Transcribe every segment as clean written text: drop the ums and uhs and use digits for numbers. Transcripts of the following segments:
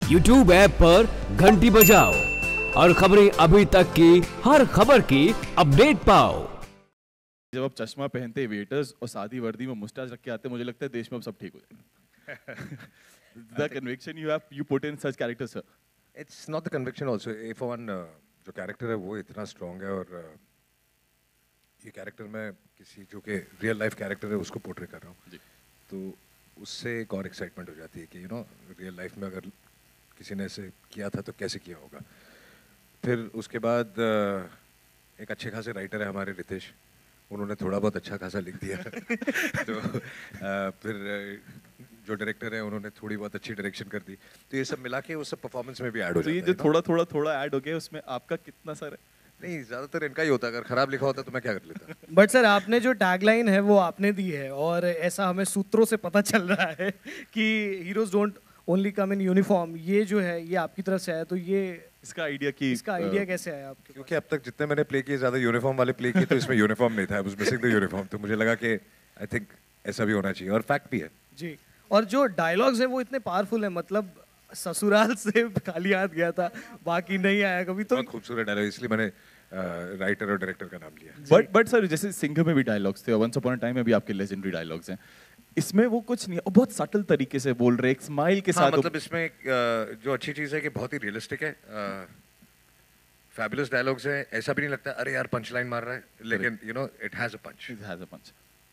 YouTube app पर घंटी बजाओ और खबरें अभी तक की हर खबर की अपडेट पाओ। जब आप चश्मा पहनते वेटर्स और सादी वर्दी में मुस्टाच रख के आते हैं, मुझे लगता है देश में अब सब ठीक हो जाएगा। The conviction you put in such characters, sir. It's not the conviction also. A for one, जो कैरेक्टर है वो इतना स्ट्रॉन्ग है और ये कैरेक्टर मैं किसी जो कि रियल लाइफ कैरेक्टर है उसको पोर्ट्रे कर रहा हूँ, तो उससे एक और एक्साइटमेंट हो जाती है कि रियल लाइफ में अगर किसी ने ऐसे किया था तो कैसे किया होगा। फिर उसके बाद एक अच्छे खासे राइटर है हमारे रितेश, उन्होंने थोड़ा बहुत अच्छा खासा लिख दिया। तो फिर जो डायरेक्टर है उन्होंने थोड़ी बहुत अच्छी डायरेक्शन कर दी, तो ये सब मिला के वो सब परफॉर्मेंस में भी ऐड हो जाता है। तो ये जो थोड़ा ऐड हो गया उसमें आपका कितना सर है? नहीं, ज्यादातर इनका ही होता, अगर खराब लिखा होता तो मैं क्या कर लेता। बट सर आपने जो टैगलाइन है वो आपने दी है और ऐसा हमें सूत्रों से पता चल रहा है कि heroes don't only come in uniform, ये जो है ये आपकी तरफ से आया, तो ये इसका आइडिया कैसे आया आपके? क्योंकि अब तक जितने मैंने प्ले किए ज्यादा यूनिफॉर्म वाले प्ले किए, तो इसमें यूनिफॉर्म नहीं था, उस मिसिंग द यूनिफॉर्म, तो मुझे लगा कि आई थिंक ऐसा भी होना चाहिए और फैक्ट भी है जी। और जो डायलॉग्स है वो इतने पावरफुल है, मतलब ससुराल से खाली हाथ गया था, बाकी नहीं आया कभी। तो खूबसूरत डायलॉग, इसलिए मैंने राइटर और डायरेक्टर का नाम लिया। बट सर जैसे सिंह में भी डायलॉग्स थे, वंस अपॉन अ टाइम में भी आपके लेजेंडरी डायलॉग्स हैं, इसमें वो कुछ नहीं है, बहुत सटल तरीके से बोल रहे, एक स्माइल के साथ। मतलब इसमें जो अच्छी चीज है कि बहुत ही रियलिस्टिक है, फैबुलस डायलॉग्स है, ऐसा भी नहीं लगता अरे यार पंच लाइन मार रहा है, लेकिन it has a punch.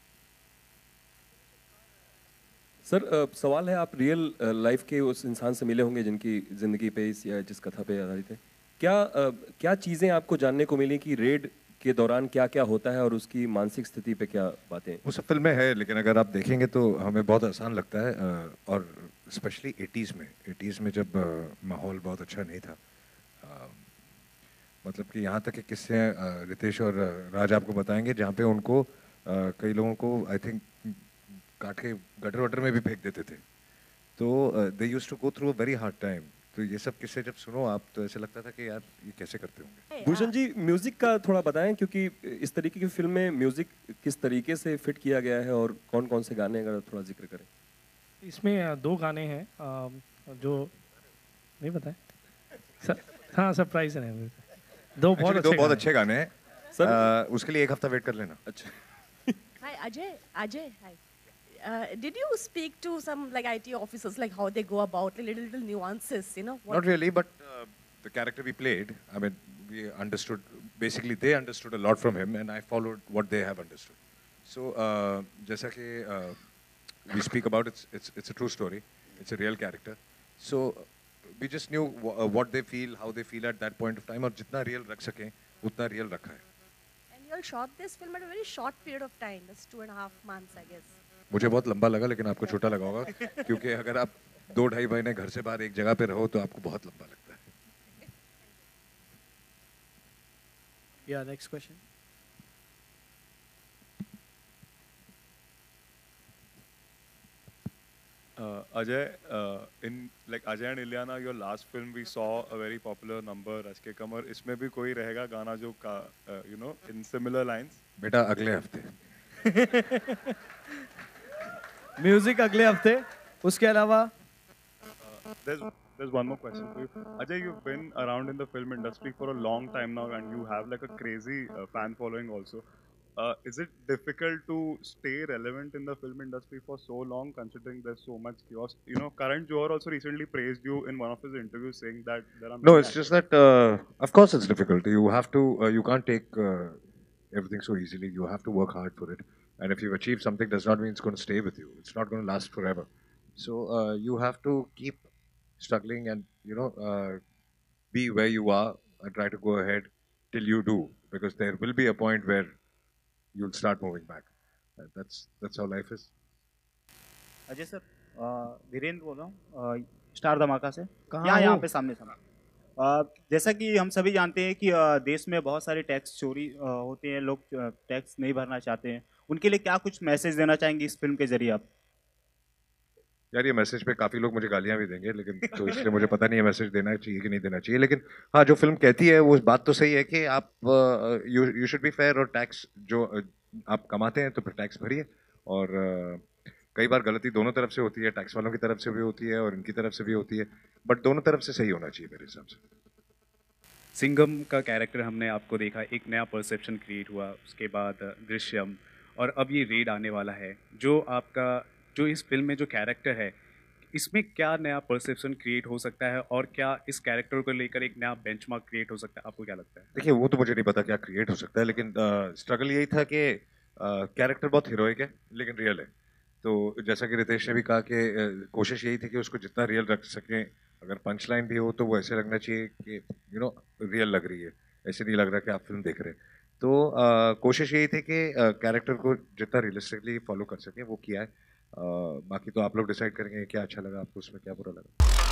Sir सवाल है, आप रियल लाइफ के उस इंसान से मिले होंगे जिनकी जिंदगी पे या जिस कथा पे आधारित है, क्या चीज़ें आपको जानने को मिली कि रेड के दौरान क्या क्या होता है और उसकी मानसिक स्थिति पे क्या बातें? वो सब फिल्म में है, लेकिन अगर आप देखेंगे तो हमें बहुत आसान लगता है, और स्पेशली 80s में जब माहौल बहुत अच्छा नहीं था, मतलब कि यहाँ तक कि किस्से रितेश और राज आपको बताएंगे जहाँ पे उनको कई लोगों को आई थिंक काट के गटर वटर में भी फेंक देते थे, तो they used to go through a very hard time. तो ये सब किस्से जब सुनो आप तो ऐसे लगता था कि यार ये कैसे करते होंगे। भूषण जी, म्यूजिक का थोड़ा बताएं, क्योंकि इस तरीके की फिल्म में म्यूजिक किस तरीके से फिट किया गया है और कौन कौन से गाने, अगर थोड़ा जिक्र करें। इसमें 2 गाने हैं जो नहीं बताए सर। हाँ, सरप्राइज है, दो बहुत अच्छे गाने हैं सर, उसके लिए 1 हफ्ता वेट कर लेना। अच्छा। Hi Ajay, hi. Did you speak to some like IT officers, like how they go about little nuances, Not really, but the character we played, I mean, we understood, basically they understood a lot from him and I followed what they have understood. So, जैसा कि we speak about, it's a true story, it's a real character. So, we just knew what they feel, how they feel at that point of time, और जितना real रख सकें, उतना real रखा है. And you all shot this film at a very short period of time, that's 2.5 months, I guess. मुझे बहुत लंबा लगा, लेकिन आपको छोटा लगा होगा, क्योंकि अगर आप 2-2.5 महीने घर से बाहर एक जगह पे रहो तो आपको बहुत लंबा लगता है। Yeah, next question. Ajay, in like Ajay and Ilyana, your last film we saw a very popular number, Rashke Kamar. इसमें भी कोई रहेगा गाना जो in similar lines? बेटा अगले हफ्ते। म्यूजिक अगले हफ्ते, उसके अलावा there's one more question for you. Ajay, you've been around in the film industry for a long time now and you have like a crazy fan following also. Is it difficult to stay relevant in the film industry for so long, considering there's so much chaos? Karan Johar also recently praised you in one of his interviews, saying that there are no, it's just that of course it's difficult. You have to you can't take everything so easily. You have to work hard for it, and if you've achieved something, does not mean it's going to stay with you. It's not going to last forever. So you have to keep struggling and be where you are and try to go ahead till you do, because there will be a point where you'll start moving back. That's how life is. Ajay sir, Dhirendra बोल रहा हूँ star धमाका से। यहाँ पे सामने जैसा कि हम सभी जानते हैं कि देश में बहुत सारे टैक्स चोरी होते हैं, लोग टैक्स नहीं भरना चाहते हैं, उनके लिए क्या कुछ मैसेज देना चाहेंगे इस फिल्म के जरिए आप? यार ये मैसेज पे काफ़ी लोग मुझे गालियाँ भी देंगे, लेकिन तो इसलिए मुझे पता नहीं है मैसेज देना चाहिए कि नहीं देना चाहिए। लेकिन हाँ, जो फिल्म कहती है वो बात तो सही है कि आप यू शुड बी फेयर, और टैक्स जो आप कमाते हैं तो फिर टैक्स भरिए, और कई बार गलती दोनों तरफ से होती है, टैक्स वालों की तरफ से भी होती है और इनकी तरफ से भी होती है, बट दोनों तरफ से सही होना चाहिए मेरे हिसाब से। सिंघम का कैरेक्टर हमने आपको देखा, एक नया परसेप्शन क्रिएट हुआ, उसके बाद दृश्यम, और अब ये रेड आने वाला है। जो इस फिल्म में जो कैरेक्टर है, इसमें क्या नया परसेप्शन क्रिएट हो सकता है और क्या इस कैरेक्टर को लेकर एक नया बेंचमार्क क्रिएट हो सकता है, आपको क्या लगता है? देखिए वो तो मुझे नहीं पता क्या क्रिएट हो सकता है, लेकिन स्ट्रगल यही था कि कैरेक्टर बहुत हीरोइक है लेकिन रियल है। तो जैसा कि रितेश ने भी कहा कि कोशिश यही थी कि उसको जितना रियल रख सकें, अगर पंच लाइन भी हो तो वो ऐसे लगना चाहिए कि रियल लग रही है, ऐसे नहीं लग रहा कि आप फिल्म देख रहे हैं। तो कोशिश यही थी कि कैरेक्टर को जितना रियलिस्टिकली फॉलो कर सकें वो किया है। बाकी तो आप लोग डिसाइड करेंगे क्या अच्छा लगा आपको, उसमें क्या बुरा लगा।